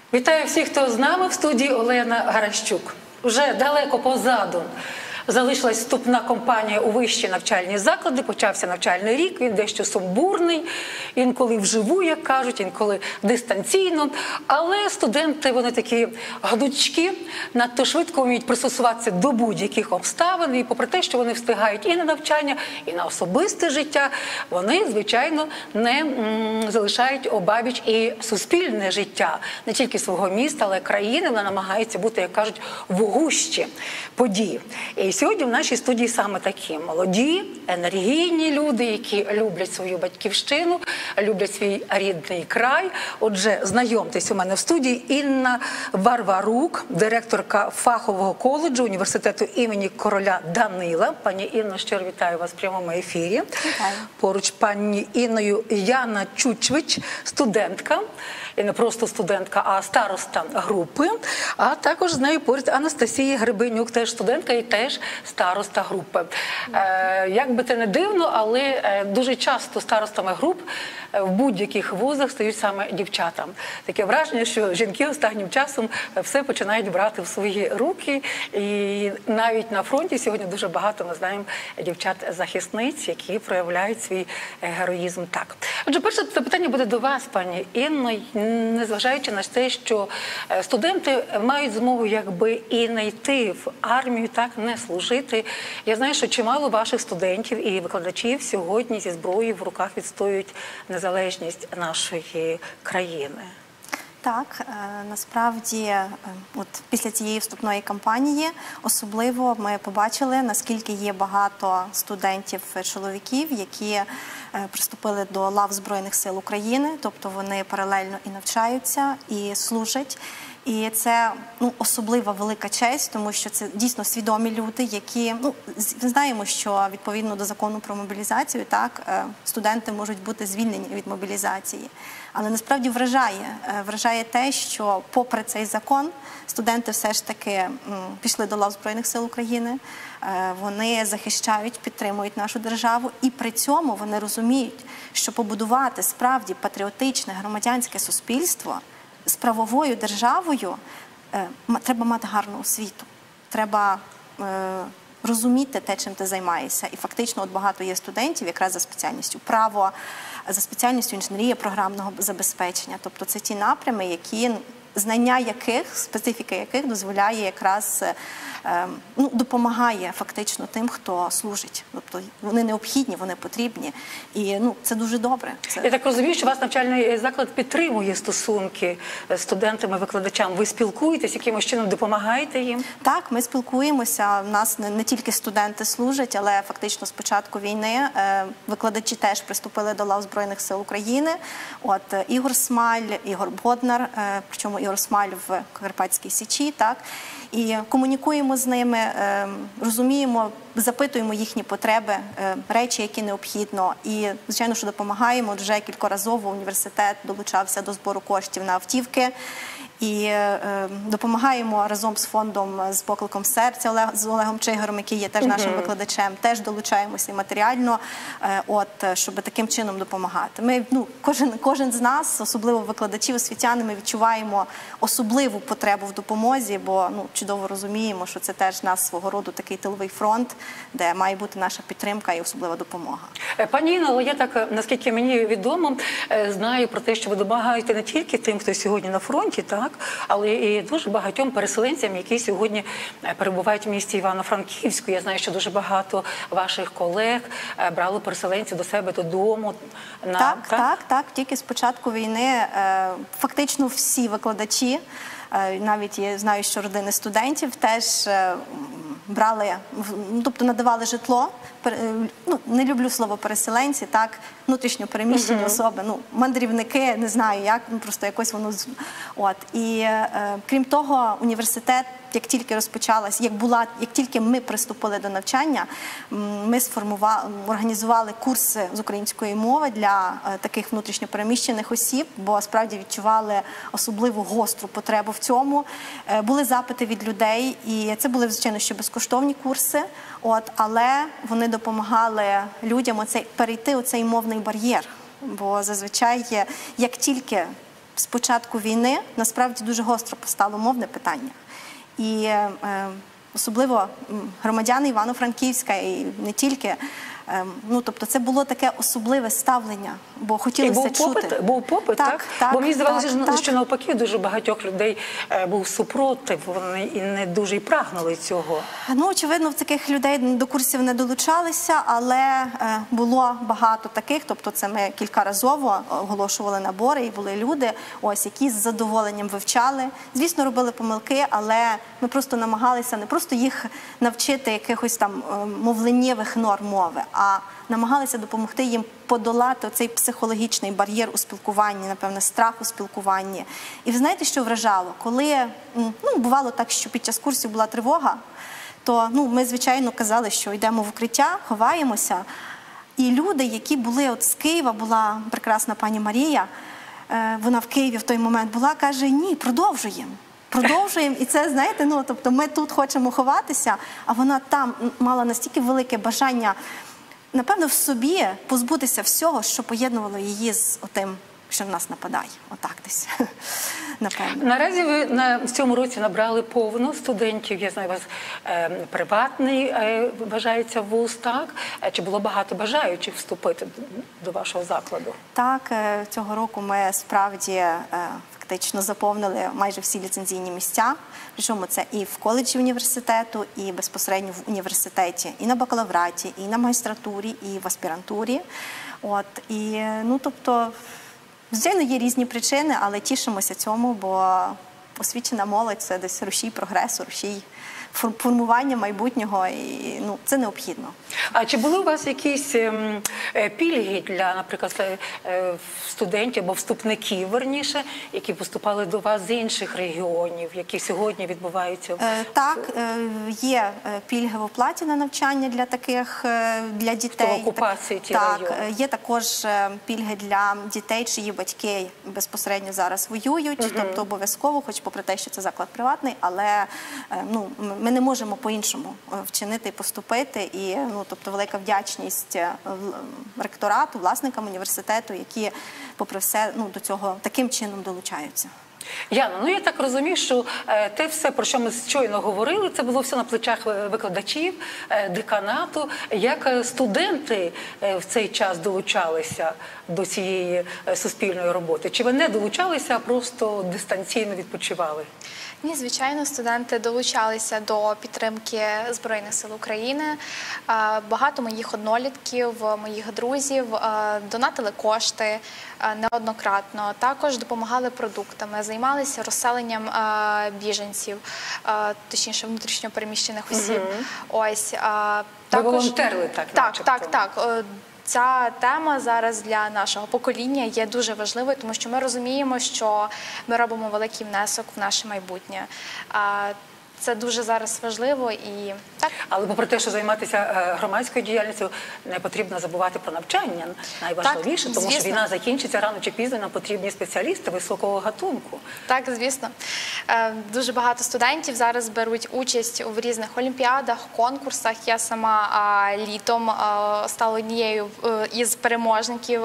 Вітаю всіх, хто з нами в студії. Олена Гаращук. Уже далеко позаду залишилась вступна кампанія у вищі навчальні заклади, почався навчальний рік, він дещо сумбурний, інколи вживу, як кажуть, інколи дистанційно. Але студенти, вони такі гнучкі, надто швидко вміють пристосуватися до будь-яких обставин. І попри те, що вони встигають і на навчання, і на особисте життя, вони, звичайно, не залишають обабіч і суспільне життя. Не тільки свого міста, але й країни. Вони намагаються бути, як кажуть, в гущі подій. І сьогодні в нашій студії саме такі молоді, енергійні люди, які люблять свою батьківщину, люблять свій рідний край. Отже, знайомтесь, у мене в студії Інна Варварук, директорка фахового коледжу університету імені короля Данила. Пані Інно, щиро вітаю вас в прямому ефірі. Вітаю. Поруч пані Інною Яна Чучвич, студентка. І не просто студентка, а староста групи. А також з нею поряд Анастасія Гребенюк, теж студентка і теж староста групи. Як би це не дивно, але дуже часто старостами груп в будь-яких вузах стають саме дівчата. Таке враження, що жінки останнім часом все починають брати в свої руки. І навіть на фронті сьогодні дуже багато, ми знаємо, дівчат-захисниць, які проявляють свій героїзм так. Отже, перше запитання буде до вас, пані Інно. Незважаючи на те, що студенти мають змогу якби і не йти в армію, так, не служити. Я знаю, що чимало ваших студентів і викладачів сьогодні зі зброєю в руках відстоюють незалежність нашої країни. Так, насправді, от після цієї вступної кампанії особливо ми побачили, наскільки є багато студентів-чоловіків, які приступили до лав Збройних сил України, тобто вони паралельно і навчаються, і служать. І це особлива велика честь, тому що це дійсно свідомі люди, які, ми знаємо, що відповідно до закону про мобілізацію, так, студенти можуть бути звільнені від мобілізації. Але насправді вражає те, що попри цей закон студенти все ж таки пішли до лав Збройних сил України, вони захищають, підтримують нашу державу і при цьому вони розуміють, що побудувати справді патріотичне громадянське суспільство з правовою державою треба мати гарну освіту, треба розуміти те, чим ти займаєшся. І фактично от багато є студентів якраз за спеціальністю право, за спеціальністю інженерія програмного забезпечення. Тобто це ті напрями, які, знання яких, специфіка яких дозволяє якраз, допомагає фактично тим, хто служить. Тобто вони необхідні, вони потрібні. І це дуже добре. Я так розумію, що ваш навчальний заклад підтримує стосунки з студентами, викладачами. Ви спілкуєтесь, якимось чином допомагаєте їм? Так, ми спілкуємося. У нас не тільки студенти служать, але фактично з початку війни викладачі теж приступили до лав Збройних сил України. От Ігор Смаль, Ігор Боднар, причому Ігор Смаль в Карпатській Січі, так. І комунікуємо з ними, розуміємо, запитуємо їхні потреби, речі, які необхідно. І, звичайно, що допомагаємо. Вже кількоразово університет долучався до збору коштів на автівки. І допомагаємо разом з фондом «З покликом серця» з Олегом Чигиром, який є теж нашим викладачем, теж долучаємося і матеріально, щоб таким чином допомагати. Ми, кожен з нас, особливо викладачі, освітяни, ми відчуваємо особливу потребу в допомозі, бо чудово розуміємо, що це теж нас свого роду такий тиловий фронт, де має бути наша підтримка і особлива допомога. Пані Інно, але я так, наскільки мені відомо, знаю про те, що ви допомагаєте не тільки тим, хто сьогодні на фронті, так, але і дуже багатьом переселенцям, які сьогодні перебувають в місті Івано-Франківську. Я знаю, що дуже багато ваших колег брали переселенців до себе додому. Так. Тільки з початку війни фактично всі викладачі, навіть я знаю, що родини студентів теж брали, тобто надавали житло. Не люблю слово переселенці, так, внутрішньо переміщені особи, мандрівники, не знаю як, просто якось воно. І крім того, університет, як тільки розпочалась, як тільки ми приступили до навчання, ми організували курси з української мови для таких внутрішньо переміщених осіб, бо справді відчували особливу гостру потребу в цьому. Були запити від людей, і це були, звичайно, ще безкоштовні курси, але вони допомагали людям перейти оцей мовний бар'єр, бо зазвичай, як тільки з початку війни насправді дуже гостро постало мовне питання. І особливо громадяни Івано-Франківська і не тільки, ну, тобто це було таке особливе ставлення, бо хотілося чути. Був попит, так? Так, бо мені здавалося, так. що навпаки дуже багатьох людей був супротив, вони і не дуже й прагнули цього. Ну, очевидно, в таких людей до курсів не долучалися, але було багато таких, тобто це ми кількаразово оголошували набори, і були люди, ось, які з задоволенням вивчали. Звісно, робили помилки, але ми просто намагалися не просто їх навчити якихось там мовленнєвих норм мови, а намагалися допомогти їм подолати цей психологічний бар'єр у спілкуванні, напевне, страх у спілкуванні. І ви знаєте, що вражало? Коли, ну, бувало так, що під час курсів була тривога, то ми, звичайно, казали, що йдемо в укриття, ховаємося. І люди, які були от з Києва, була прекрасна пані Марія, вона в Києві в той момент була, каже, ні, продовжуємо. Продовжуємо, і це, знаєте, ну, тобто ми тут хочемо ховатися, а вона там мала настільки велике бажання, напевно, в собі позбутися всього, що поєднувало її з отим, що в нас нападає. Отак десь, напевно. Наразі ви в цьому році набрали повно студентів, я знаю, у вас приватний вважається вуз, так? Чи було багато бажаючих вступити до вашого закладу? Так, цього року ми справді фактично заповнили майже всі ліцензійні місця, причому це і в коледжі університету, і безпосередньо в університеті, і на бакалавраті, і на магістратурі, і в аспірантурі. От, і, ну, тобто, звичайно, є різні причини, але тішимося цьому, бо освічена молодь – це десь рушій прогресу, рушій формування майбутнього, і ну, це необхідно. А чи були у вас якісь пільги для, наприклад, студентів або вступників, верніше, які поступали до вас з інших регіонів, які сьогодні відбуваються? Так, є пільги в оплаті на навчання для таких, для дітей. В окупації ті так, райони. є також пільги для дітей, чиї батьки безпосередньо зараз воюють, тобто обов'язково, хоч попри те, що це заклад приватний, але ну, ми не можемо по-іншому вчинити і поступити. І, ну, тобто, велика вдячність ректорату, власникам університету, які, попри все, ну, до цього таким чином долучаються. Яна, ну я так розумію, що те все, про що ми щойно говорили, це було все на плечах викладачів, деканату. Як студенти в цей час долучалися до цієї суспільної роботи? Чи ви не долучалися, а просто дистанційно відпочивали? Ні, звичайно, студенти долучалися до підтримки Збройних сил України. Багато моїх однолітків, моїх друзів донатили кошти неоднократно. Також допомагали продуктами, займалися розселенням біженців, точніше внутрішньо переміщених осіб. Ось, ви волонтерили, так? Так. Ця тема зараз для нашого покоління є дуже важливою, тому що ми розуміємо, що ми робимо великий внесок в наше майбутнє. Це дуже зараз важливо і так. Але попри те, що займатися громадською діяльністю, не потрібно забувати про навчання. Найважливіше, так, тому звісно. що війна закінчиться рано чи пізно, нам потрібні спеціалісти високого гатунку. Так, звісно. Дуже багато студентів зараз беруть участь у різних олімпіадах, конкурсах. Я сама літом стала однією із переможників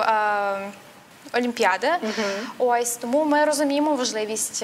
олімпіади. Ось, тому ми розуміємо важливість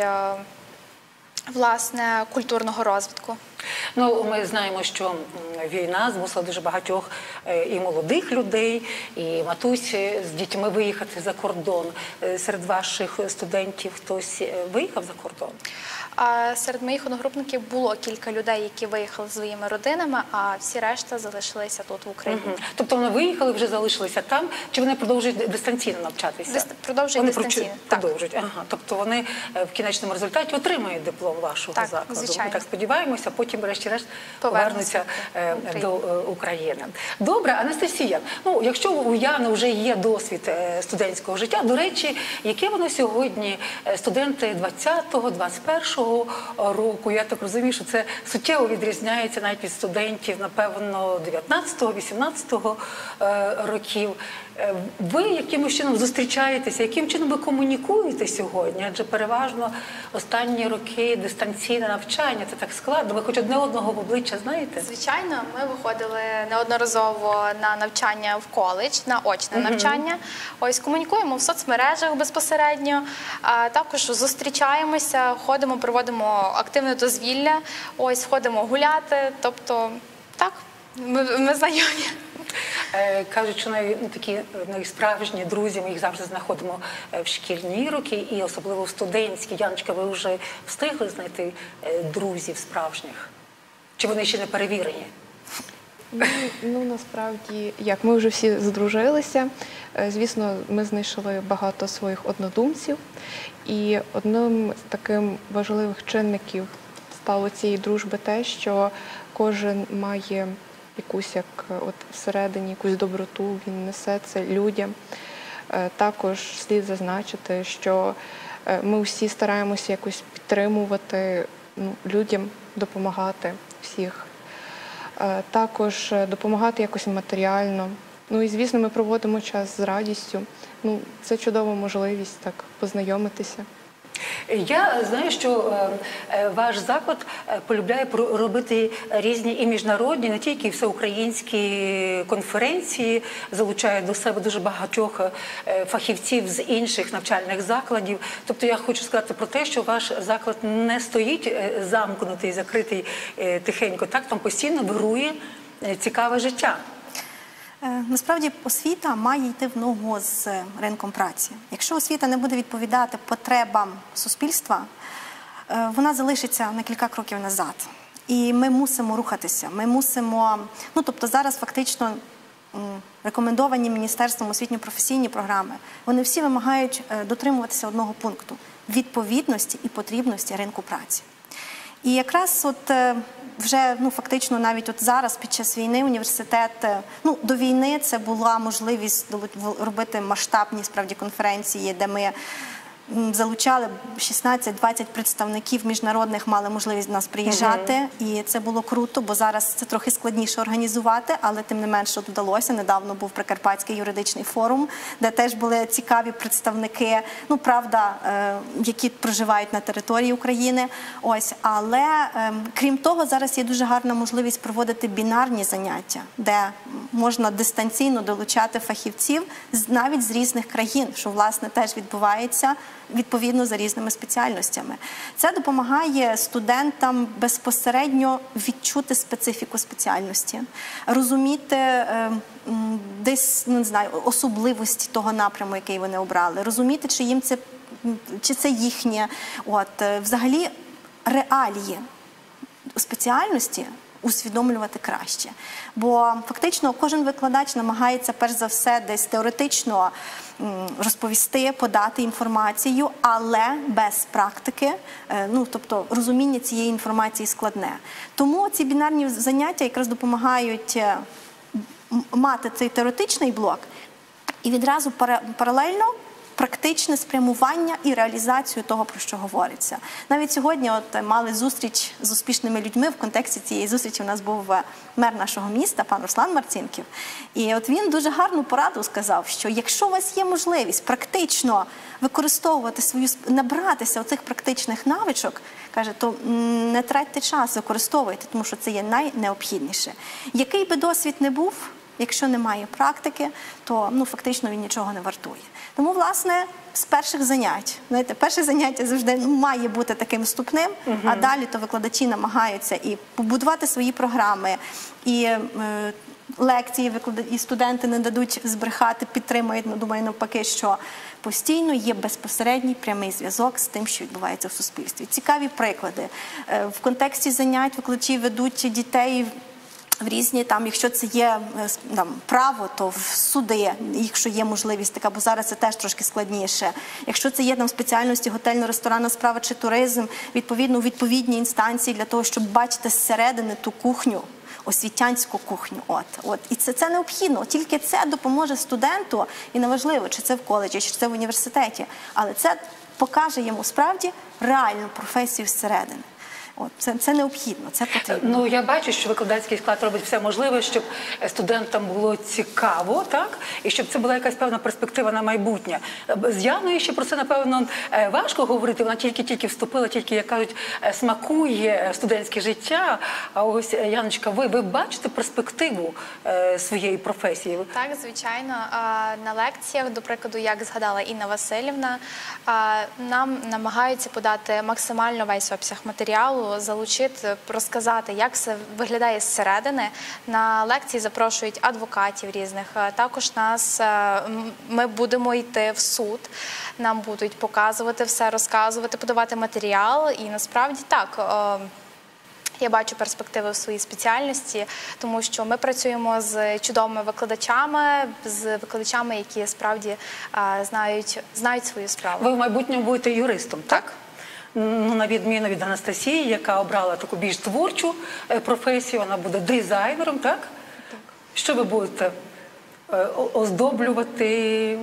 власне культурного розвитку. Ну, ми знаємо, що війна змусила дуже багатьох і молодих людей, і матусь з дітьми виїхати за кордон. Серед ваших студентів хтось виїхав за кордон? Серед моїх одногрупників було кілька людей, які виїхали зі своїми родинами, а всі решта залишилися тут, в Україні. Тобто вони виїхали, вже залишилися там, чи вони продовжують дистанційно навчатися? Продовжують дистанційно. Продовжують. Ага. Тобто вони в кінечному результаті отримають диплом вашого закладу. Звичайно. Ми так сподіваємося, потім, врешті-решт, повернуться до України. Добре, Анастасія, ну, якщо у Яни вже є досвід студентського життя, до речі, яке воно сьогодні, студенти 20-го, 21-го року, я так розумію, що це суттєво відрізняється навіть від студентів, напевно, 19-го, 18-го років. Ви якимось чином зустрічаєтеся, яким чином ви комунікуєте сьогодні? Адже переважно останні роки дистанційне навчання, це так складно. Ви хоч одне одного в обличчя знаєте? Звичайно, ми виходили неодноразово на навчання в коледж, на очне навчання. Ось комунікуємо в соцмережах безпосередньо, а також зустрічаємося, ходимо, проводимо активне дозвілля, ось ходимо гуляти. Тобто, так, ми знайомі. Кажуть, що такі найсправжні друзі, ми їх завжди знаходимо в шкільні роки і особливо в студентські. Яночка, ви вже встигли знайти друзів справжніх? Чи вони ще не перевірені? Ну, насправді, як ми вже всі здружилися, звісно, ми знайшли багато своїх однодумців. І одним з таких важливих чинників стало цієї дружби те, що кожен має якусь, як от всередині, якусь доброту, він несе це людям. Також слід зазначити, що ми всі стараємося якось підтримувати, людям, допомагати всіх. Також допомагати якось матеріально. Ну і, звісно, ми проводимо час з радістю. Ну, це чудова можливість так познайомитися. Я знаю, що ваш заклад полюбляє робити різні і міжнародні, не тільки всеукраїнські конференції, залучає до себе дуже багатьох фахівців з інших навчальних закладів. Тобто я хочу сказати про те, що ваш заклад не стоїть замкнутий, закритий тихенько, так, там постійно вирує цікаве життя. Насправді освіта має йти в ногу з ринком праці. Якщо освіта не буде відповідати потребам суспільства, вона залишиться на кілька кроків назад. І ми мусимо рухатися. Ми мусимо, тобто зараз фактично рекомендовані Міністерством освітньо-професійні програми, вони всі вимагають дотримуватися одного пункту – відповідності і потрібності ринку праці. І якраз вже фактично навіть зараз під час війни університет, до війни це була можливість робити масштабні справді конференції, де ми залучали 16-20 представників міжнародних, мали можливість до нас приїжджати. І це було круто, бо зараз це трохи складніше організувати, але тим не менше вдалося. Недавно був Прикарпатський юридичний форум, де теж були цікаві представники, правда, які проживають на території України. Але крім того, зараз є дуже гарна можливість проводити бінарні заняття, де можна дистанційно долучати фахівців навіть з різних країн, що, власне, теж відбувається відповідно за різними спеціальностями. Це допомагає студентам безпосередньо відчути специфіку спеціальності, розуміти десь, особливості того напряму, який вони обрали, розуміти, чи це їхнє, взагалі реалії спеціальності усвідомлювати краще. Бо фактично кожен викладач намагається перш за все десь теоретично розповісти, подати інформацію, але без практики, тобто розуміння цієї інформації складне. Тому ці бінарні заняття якраз допомагають мати цей теоретичний блок і відразу паралельно практичне спрямування і реалізацію того, про що говориться. Навіть сьогодні мали зустріч з успішними людьми. В контексті цієї зустрічі у нас був мер нашого міста, пан Руслан Марцінків. І він дуже гарну пораду сказав, що якщо у вас є можливість практично використовувати набратися оцих практичних навичок, каже, то не тратьте час, використовуйте, тому що це є найнеобхідніше. Який би досвід не був, якщо немає практики, то фактично він нічого не вартує. Тому, власне, з перших занять, перше заняття завжди має бути таким вступним, а далі то викладачі намагаються і побудувати свої програми, і лекції і студенти не дадуть збрехати, підтримують, думаю, навпаки, що постійно є безпосередній прямий зв'язок з тим, що відбувається в суспільстві. Цікаві приклади. В контексті занять викладачі ведуть дітей в різні, якщо це є право, то в суди, якщо є можливість така, бо зараз це теж трошки складніше. Якщо це є спеціальності готельно-ресторанна справа чи туризм, відповідно, відповідні інстанції для того, щоб бачити зсередини ту кухню, освітянську кухню. І це необхідно. Тільки це допоможе студенту, і неважливо, чи це в коледжі, чи це в університеті, але це покаже йому справді реальну професію зсередини. От, це необхідно, це потрібно. Ну, я бачу, що викладацький склад робить все можливе, щоб студентам було цікаво, так? І щоб це була якась певна перспектива на майбутнє. З Яною ще про це, напевно, важко говорити. Вона тільки вступила, тільки, як кажуть, смакує студентське життя. А ось, Яночка, ви бачите перспективу своєї професії? Так, звичайно. На лекціях, до прикладу, як згадала Інна Василівна, нам намагаються подати максимально весь обсяг матеріалу, залучити, розказати, як все виглядає зсередини. На лекції запрошують адвокатів різних. Також ми будемо йти в суд, нам будуть показувати все, розказувати, подавати матеріал. І насправді так, я бачу перспективи в своїй спеціальності, тому що ми працюємо з чудовими викладачами, які справді знають свою справу. Ви в майбутньому будете юристом, так? Ну, на відміну від Анастасії, яка обрала таку більш творчу професію, вона буде дизайнером, так? Так. Що ви будете? Оздоблювати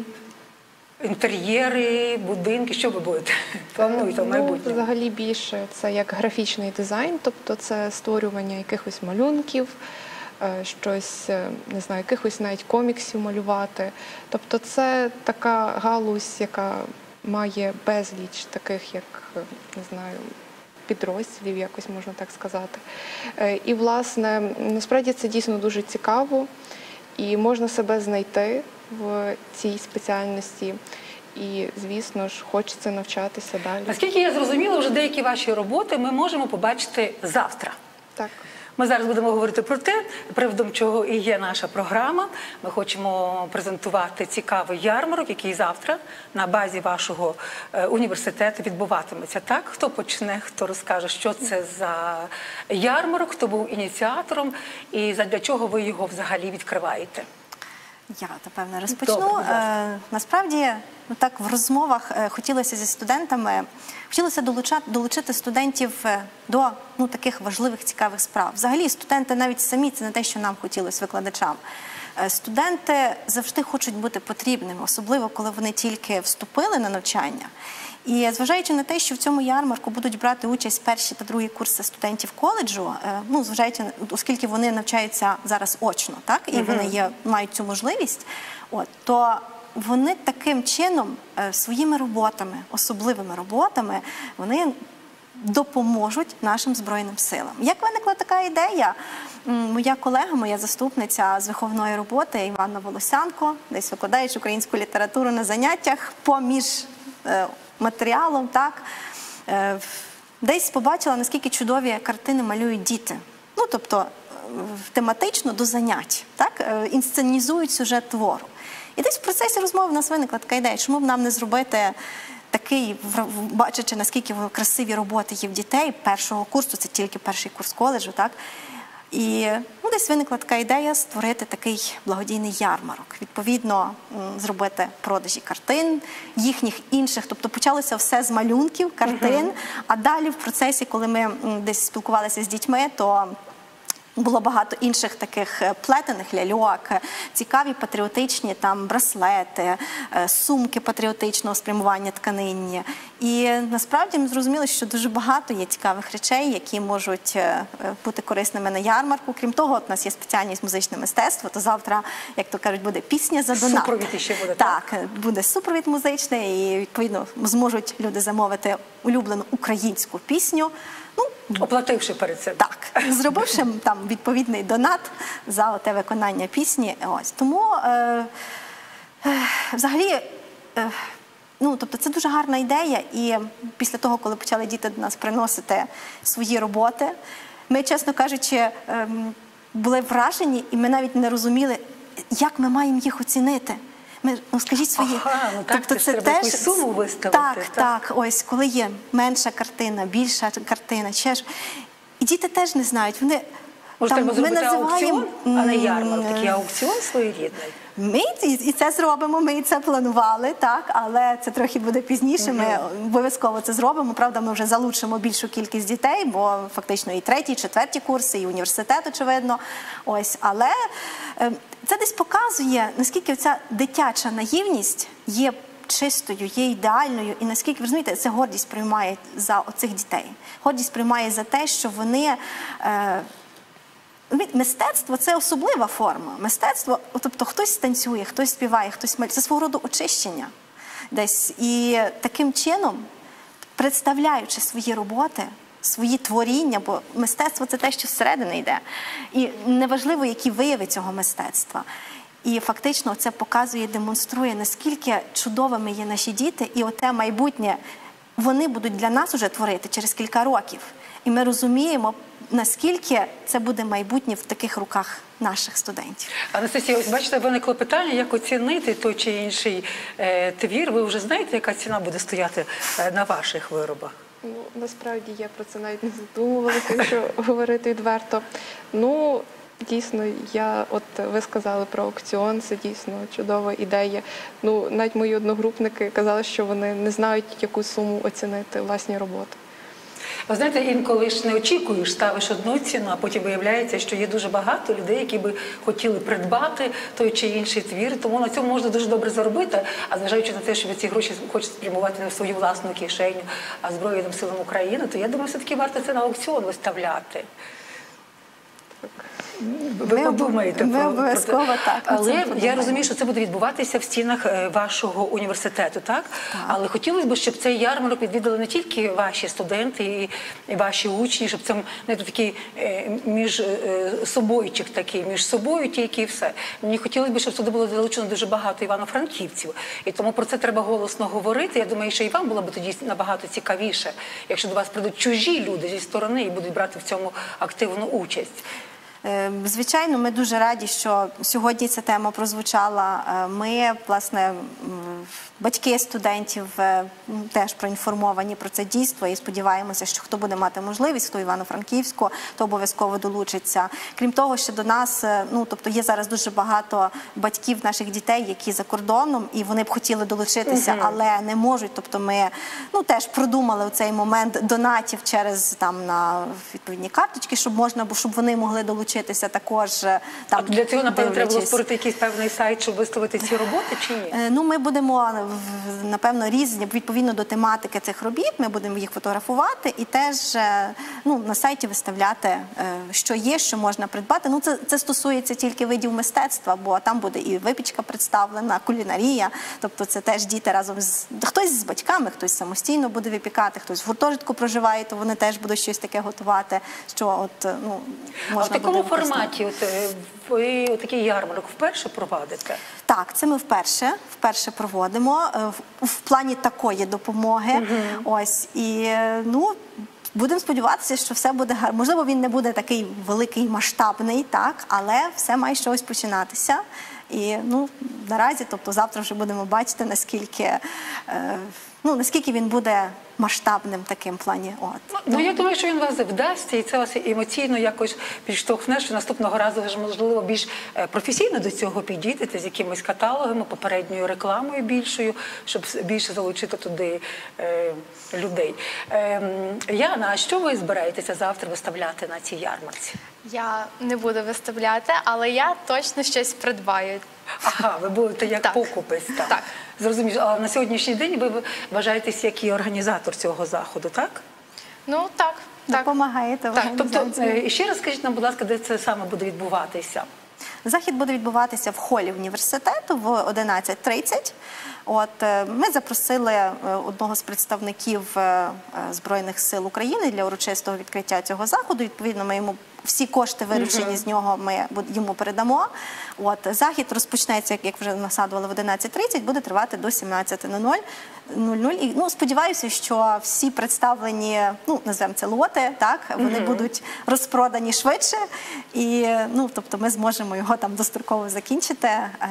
інтер'єри, будинки, що ви будете? Плануєте в майбутньому? Взагалі більше це як графічний дизайн, тобто це створювання якихось малюнків, щось, не знаю, якихось навіть коміксів малювати. Тобто це така галузь, яка має безліч таких, як, не знаю, підрозділів, якось можна так сказати. І, власне, насправді це дійсно дуже цікаво, і можна себе знайти в цій спеціальності. І, звісно ж, хочеться навчатися далі. Наскільки я зрозуміла, вже деякі ваші роботи ми можемо побачити завтра. Так. Ми зараз будемо говорити про те, приводом чого і є наша програма. Ми хочемо презентувати цікавий ярмарок, який завтра на базі вашого університету відбуватиметься. Так? Хто почне, хто розкаже, що це за ярмарок, хто був ініціатором і задля чого ви його взагалі відкриваєте? Я, напевно, розпочну. Добре, насправді, так в розмовах хотілося зі студентами, хотілося долучити студентів до таких важливих, цікавих справ. Взагалі, студенти навіть самі, це не те, що нам хотілося викладачам. Студенти завжди хочуть бути потрібними, особливо, коли вони тільки вступили на навчання. І зважаючи на те, що в цьому ярмарку будуть брати участь перші та другі курси студентів коледжу, оскільки вони навчаються зараз очно, так, і вони мають цю можливість, то вони таким чином своїми роботами, особливими роботами, вони допоможуть нашим Збройним силам. Як виникла така ідея? Моя колега, моя заступниця з виховної роботи Іванна Волосянко, десь викладаючи українську літературу на заняттях, поміж матеріалом, так, десь побачила, наскільки чудові картини малюють діти. Ну, тобто, тематично до занять, так, інсценізують сюжет твору. І десь в процесі розмови в нас виникла така ідея, чому б нам не зробити такий, бачачи, наскільки красиві роботи є в дітей першого курсу, це тільки перший курс коледжу, так, і десь виникла така ідея створити такий благодійний ярмарок. Відповідно, зробити продажі картин, їхніх інших. Тобто почалося все з малюнків, картин, а далі в процесі, коли ми десь спілкувалися з дітьми, то було багато інших таких плетених ляльок, цікаві патріотичні там браслети, сумки патріотичного спрямування тканинні. І насправді ми зрозуміли, що дуже багато є цікавих речей, які можуть бути корисними на ярмарку. Крім того, у нас є спеціальність музичне мистецтво, то завтра, як то кажуть, буде пісня за донат. Супровід ще буде, так? Буде супровід музичний і, відповідно, зможуть люди замовити улюблену українську пісню. Оплативши перед цим. Так, зробивши там відповідний донат за те виконання пісні. Ось. Тому, взагалі, тобто це дуже гарна ідея. І після того, коли почали діти до нас приносити свої роботи, ми, чесно кажучи, були вражені, і ми навіть не розуміли, як ми маємо їх оцінити. Скажіть свої. Тобто це теж суму виставити. Так. Ось, коли є менша картина, більша картина, і діти теж не знають. Вони може, треба зробити аукціон, а не ярмарок, такий аукціон своєрідний. Ми і це зробимо, ми і це планували, так, але це трохи буде пізніше, ми обов'язково це зробимо. Правда, ми вже залучимо більшу кількість дітей, бо фактично і треті, і четверті курси, і університет, очевидно. Ось, але це десь показує, наскільки ця дитяча наївність є чистою, є ідеальною, і наскільки, ви розумієте, це гордість приймає за оцих дітей. Гордість приймає за те, що вони... Мистецтво – це особлива форма. Мистецтво, тобто хтось танцює, хтось співає, хтось малює. Це свого роду очищення десь. І таким чином, представляючи свої роботи, свої творіння, бо мистецтво – це те, що зсередини йде. І неважливо, які вияви цього мистецтва. І фактично це показує, демонструє, наскільки чудовими є наші діти. І оте майбутнє вони будуть для нас уже творити через кілька років. І ми розуміємо, наскільки це буде майбутнє в таких руках наших студентів. Анастасія, ось бачите, виникло питання, як оцінити той чи інший твір. Ви вже знаєте, яка ціна буде стояти на ваших виробах? Ну, насправді я про це навіть не задумувалася, якщо говорити відверто. Ну, дійсно, ви сказали про аукціон, це дійсно чудова ідея. Ну, навіть мої одногрупники казали, що вони не знають, яку суму оцінити власні роботи. Ви знаєте, інколи ж не очікуєш, ставиш одну ціну, а потім виявляється, що є дуже багато людей, які би хотіли придбати той чи інший твір, тому на цьому можна дуже добре заробити, а зважаючи на те, що ви ці гроші хочете спрямувати на свою власну кишеню, а Збройним силам України, то я думаю, все-таки варто це на аукціон виставляти. Ви подумаєте ми обов'язково так. Але я розумію, що це буде відбуватися в стінах вашого університету, так? Але хотілося б, щоб цей ярмарок відвідали не тільки ваші студенти і ваші учні, щоб це не такий між собойчик такий, між собою тільки і все. Мені хотілося б, щоб сюди було залучено дуже багато івано-франківців. І тому про це треба голосно говорити. Я думаю, що і вам було б тоді набагато цікавіше, якщо до вас прийдуть чужі люди зі сторони і будуть брати в цьому активну участь. Звичайно, ми дуже раді, що сьогодні ця тема прозвучала. Ми, власне, батьки студентів теж проінформовані про це дійство і сподіваємося, що хто буде мати можливість, хто Івано-Франківську, то обов'язково долучиться. Крім того, що до нас, тобто є зараз дуже багато батьків наших дітей, які за кордоном, і вони б хотіли долучитися, але не можуть. Тобто ми теж продумали цей момент донатів через на відповідні карточки, щоб вони могли долучитися також. А для цього, напевно, треба було створити якийсь певний сайт, щоб виставити ці роботи, чи ні? Ми будемо, напевно, різні, відповідно до тематики цих робіт, ми будемо їх фотографувати і теж на сайті виставляти, що є, що можна придбати. Це стосується тільки видів мистецтва, бо там буде і випічка представлена, кулінарія, тобто це теж діти разом хтось з батьками, хтось самостійно буде випікати, хтось в гуртожитку проживає, то вони теж будуть щось таке готувати, що можна буде в форматі ви такий ярмарок вперше провадите? Так, це ми вперше проводимо в плані такої допомоги. Ось, і будемо сподіватися, що все буде гарно. Можливо, він не буде такий великий, масштабний, так, але все має щось починатися. І наразі, тобто завтра вже будемо бачити, наскільки він буде масштабним в такому плані. Я думаю, що він вас вдасться, і це вас емоційно якось підштовхне, що наступного разу ви ж, можливо, більш професійно до цього підійдете з якимись каталогами, попередньою рекламою більшою, щоб більше залучити туди людей. Яна, а що ви збираєтеся завтра виставляти на цій ярмарці? Я не буду виставляти, але я точно щось придбаю. Ага, ви будете як покупець. Так. Зрозуміло. А на сьогоднішній день ви вважаєтесь як і організатор цього заходу, так? Так. Допомагаєте в організації. Тобто, ще раз скажіть нам, будь ласка, де це саме буде відбуватися? Захід буде відбуватися в холі університету в 11:30. Ми запросили одного з представників Збройних сил України для урочистого відкриття цього заходу. Відповідно, ми йому всі кошти, виручені з нього, ми йому передамо. Захід розпочнеться, як вже насадували, в 11:30, буде тривати до 17:00. І сподіваюся, що всі представлені, називаємо це лоти, так, вони будуть розпродані швидше. І, тобто, ми зможемо його там достроково закінчити.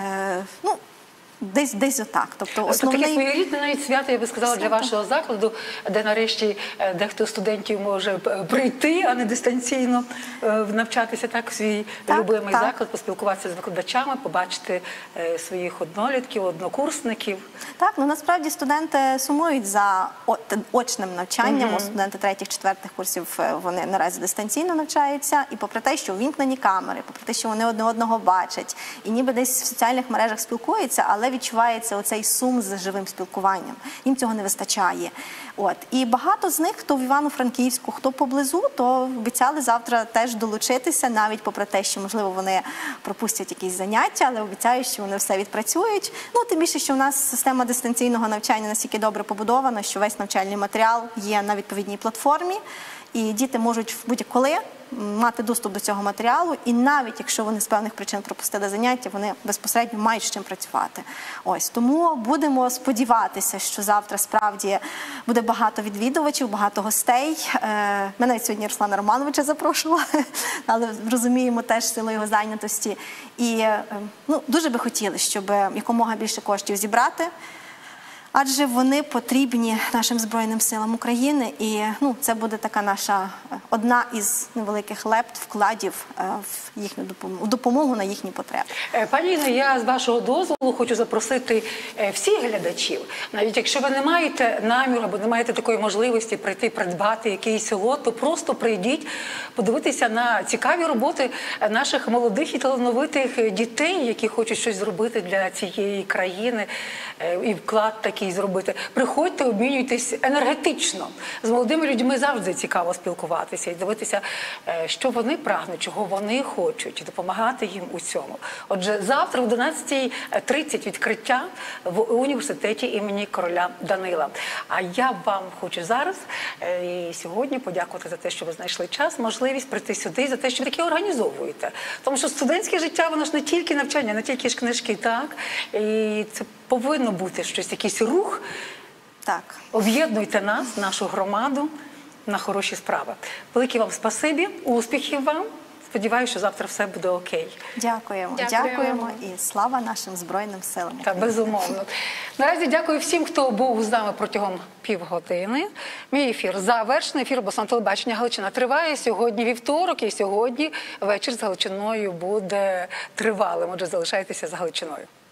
Десь отак. Тобто таке своєрідне навіть свято, я би сказала, для вашого закладу, де нарешті дехто з студентів може прийти, а не дистанційно навчатися в свій любимий заклад, поспілкуватися з викладачами, побачити своїх однолітків, однокурсників. Так, насправді студенти сумують за очним навчанням. Студенти 3-4 курсів, вони наразі дистанційно навчаються, і попри те, що увімкнені камери, попри те, що вони одне одного бачать, і ніби десь в соціальних мережах спілкуються, але відчувається оцей сум з живим спілкуванням. Їм цього не вистачає. І багато з них, хто в Івано-Франківську, хто поблизу, то обіцяли завтра теж долучитися, навіть попри те, що, можливо, вони пропустять якісь заняття, але обіцяють, що вони все відпрацюють. Тим більше, що в нас система дистанційного навчання настільки добре побудована, що весь навчальний матеріал є на відповідній платформі, і діти можуть будь-коли мати доступ до цього матеріалу, і навіть якщо вони з певних причин пропустили заняття, вони безпосередньо мають з чим працювати. Тому будемо сподіватися, що завтра справді буде багато відвідувачів, багато гостей. Ми навіть сьогодні Руслана Романовича запрошували, але розуміємо теж силу його зайнятості. І дуже би хотіли, щоб якомога більше коштів зібрати, адже вони потрібні нашим Збройним силам України, і це буде така наша одна із невеликих лепт, вкладів в їхню допомогу на їхні потреби. Пані Інно, я з вашого дозволу хочу запросити всіх глядачів, навіть якщо ви не маєте наміру або не маєте такої можливості прийти придбати якийсь лот, то просто прийдіть подивитися на цікаві роботи наших молодих і талановитих дітей, які хочуть щось зробити для цієї країни і вклад такий зробити. Приходьте, обмінюйтесь енергетично. З молодими людьми завжди цікаво спілкуватися і дивитися, що вони прагнуть, чого вони хочуть, і допомагати їм у цьому. Отже, завтра в 11:30 відкриття в університеті імені короля Данила. А я вам хочу зараз і сьогодні подякувати за те, що ви знайшли час, можливість прийти сюди, за те, що ви таке організовуєте. Тому що студентське життя, воно ж не тільки навчання, не тільки ж книжки, так? І це повинно бути щось, якийсь рух. Так. Об'єднуйте нас, нашу громаду, на хороші справи. Велике вам спасибі, успіхів вам. Сподіваюся, що завтра все буде окей. Дякуємо. Дякуємо і слава нашим Збройним силам. Так, безумовно. Наразі дякую всім, хто був з нами протягом півгодини. Мій ефір завершений. Ефір обласного телебачення «Галичина» триває. Сьогодні вівторок і сьогодні вечір з Галичиною буде тривалим. Отже, залишайтеся з Галичиною.